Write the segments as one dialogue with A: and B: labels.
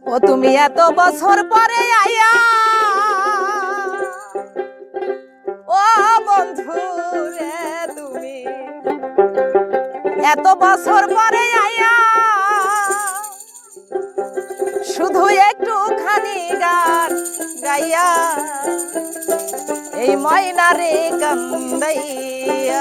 A: ও তুমি এত বছর পরে আইয়া, ও বন্ধু রে তুমি এত বছর পরে আইয়া, শুধু একটুখানি গান গাইয়া এই ময়না রে কান্দাইয়া।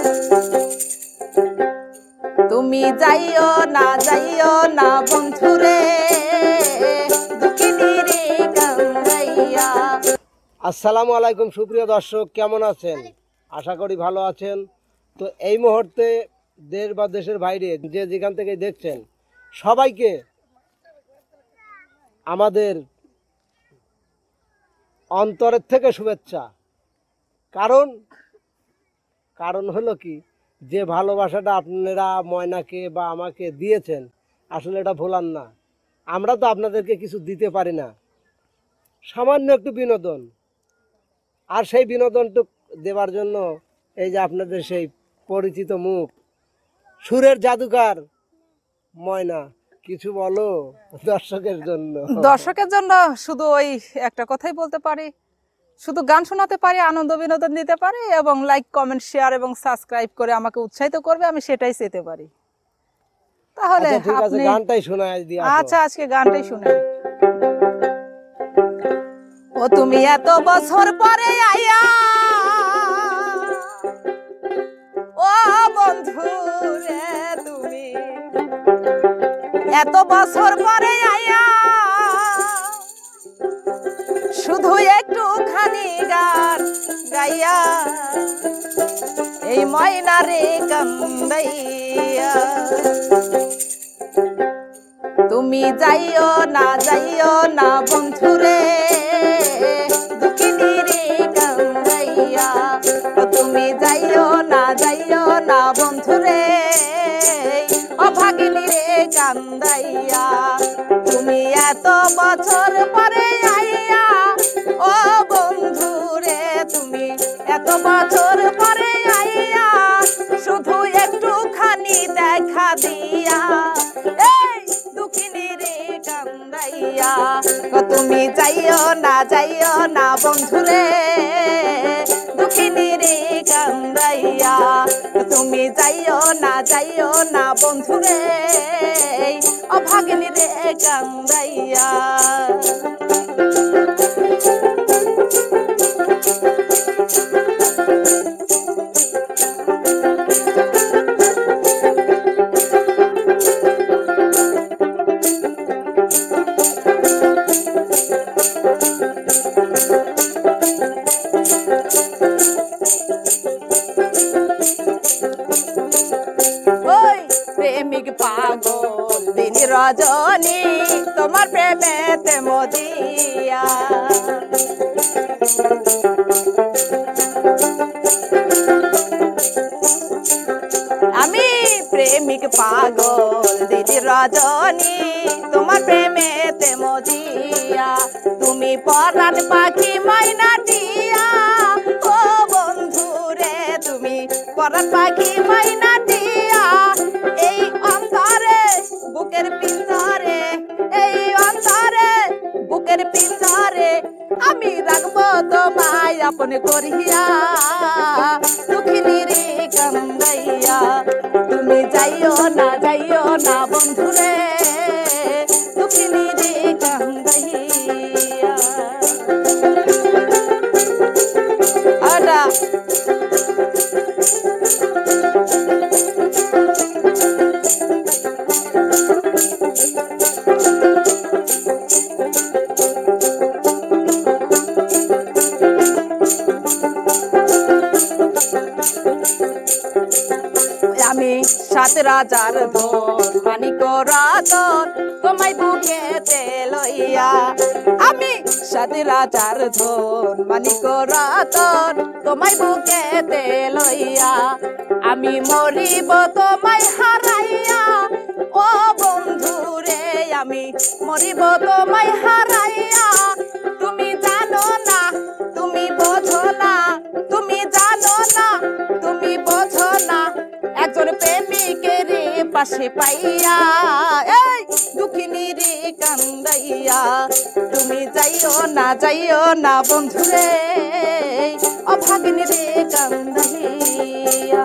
A: তুমি যাইও না বন্ধু রে, দুঃখিনী রে কান্দাইয়া।
B: আসসালামু আলাইকুম সুপ্রিয় দর্শক, কেমন আছেন? আশা করি ভালো আছেন। তো এই মুহূর্তে দেশ বা দেশের বাইরে যে যেখান থেকে দেখছেন সবাইকে আমাদের অন্তরের থেকে শুভেচ্ছা। কারণ হলো কি, যে ভালোবাসাটা আপনারা ময়নাকে বা আমাকে দিয়েছেন আসলে এটা ভোলার না। আমরা তো আপনাদেরকে কিছু দিতে পারি না, সামান্য একটু বিনোদন, আর সেই বিনোদনটুক দেওয়ার জন্য এই যে আপনাদের সেই পরিচিত মুখ, সুরের জাদুকার ময়না, কিছু বলো দর্শকের জন্য।
A: দর্শকের জন্য শুধু ওই একটা কথাই বলতে পারি, শুধু গান শোনাতে পারি, আনন্দ বিনোদন দিতে পারি এবং লাইক কমেন্ট শেয়ার এবং সাবস্ক্রাইব করে আমাকে উৎসাহিত করবে, আমি সেটাই চেতে পারি। তাহলে
B: আচ্ছা, ঠিক আছে, গানটাই শোনায় দিই।
A: আচ্ছা, আজকে গানটাই শোনাই। ও তুমি এত বছর পরে আইয়া, ও বন্ধু রে তুমি এত বছর পরে আইয়া, শুধু একটুখানি গান গাইয়া এই ময়না রে কান্দাইয়া। তুমি যাইও না বন্ধু রে, দুঃখিনী রে কান্দাইয়া। তুমি যাইও না বন্ধু রে, অভাগিনী রে কান্দাইয়া। তুমি এত বছর পরে আইয়া, ও বন্ধু রে তুমি এত বছর পরে আইয়া, শুধু একটুখানি দেখা দিয়া এই দুঃখিনী রে কান্দাইয়া। তুমি যাইও না বন্ধু রে, দুঃখিনী রে কান্দাইয়া। তুমি যাইও না বন্ধু রে, অভাগিনী রে কান্দাইয়া। প্রেমিক পাগল দিন রজনী, তোমার প্রেমেতে মজিয়া। আমি প্রেমিক পাগল দিন রজনী, তোমার প্রেমেতে মজিয়া। তুমি পরাণ পাখি ময়না টিয়া, ও বন্ধু রে তুমি পরাণ পাখি ময়না টিয়া। এই অন্তরে বুকের পিঞ্জরে, এই অন্তরে বুকের পিঞ্জরে আমি রাখবো তোমায় আপন করিয়া, দুঃখিনী রে কান্দাইয়া। তুমি যাইও না বন্ধু রে, দুঃখিনী রে কান্দাইয়া। আটা আমি সাত রাজার ধন মানিক রাতন, তোমায় বুকেতে লইয়া। আমি সাত রাজার ধন মানিক রাতন, তোমায় বুকেতে লইয়া। আমি মরিব তোমায় হারাইয়া, ও বন্ধু রে আমি মরিব তোমায় হারাইয়া। তুমি জানো না, তুমি বোঝো না, তুমি জানো না তুমি বোঝো না একজন প্রেমিকের পাশে পাইয়া, এই দুঃখিনী রে কান্দাইয়া। তুমি যাইও না বন্ধুরে, অভাগিনী রে কান্দাইয়া।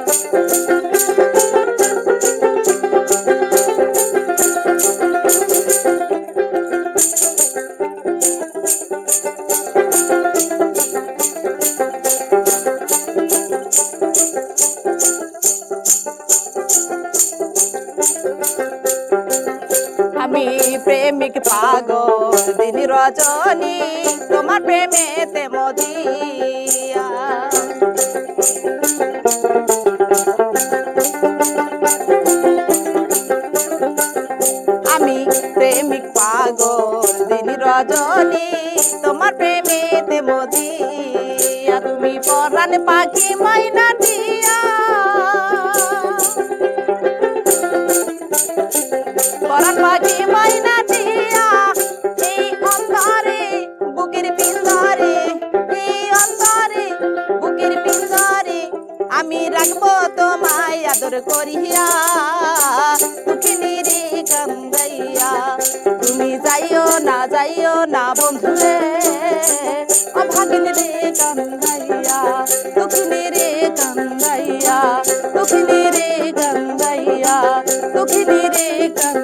A: আমি প্রেমিক পাগল দিন রজনী, তোমার প্রেমেতে মজিয়া। আমি প্রেমিক পাগল দিন রজনী, তোমার প্রেমেতে মজিয়া। তুমি পরাণ পাখি মাইনা দিয়া, পরাণ পাখি মাইনা দিয়া। এই অন্তরে বুকের পিঞ্জরে, এই অন্তরে বুকের পিঞ্জরে আমি রাখবো তোমায় আদর করিয়া, দুঃখিনী রে কান্দাইয়া। তুমি যাইও না বন্ধুরে, অভাগিনী রে কান্দাইয়া। দুঃখিনী রে কান্দাইয়া, দুঃখিনী রে কান্দাইয়া, দুঃখিনী রে কান্দাইয়া।